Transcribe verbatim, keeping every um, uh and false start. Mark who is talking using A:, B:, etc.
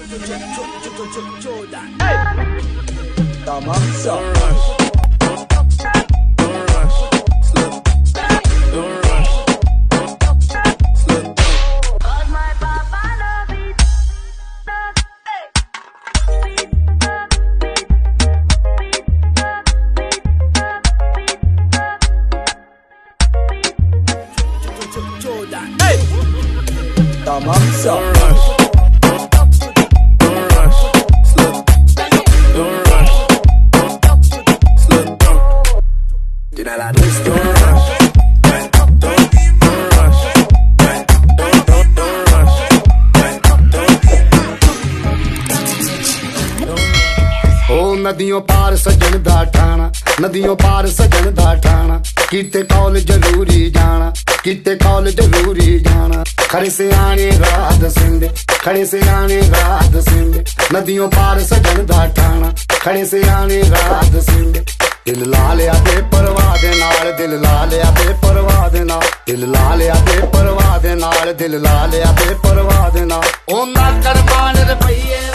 A: Jordan. Tamam sir. Tamam sir.
B: नदियों पार सजन दा ठाणा, नदियों पार सजन दा ठाणा, किते कॉल जरूरी जाना, किते कॉल जरूरी जाना। खड़े से आने रात सिंधे, खड़े से आने रात सिंधे, नदियों पार सजन दा ठाणा, खड़े से आने रात सिंधे। दिल ला लिया ते परवाह दे नाल, दिल ला लिया ते परवाह दे नाल, दिल ला लिया ते परवाह दे नाल, दिल ला लिया ते परवाह दे नाल। ओ ना करमान रुपये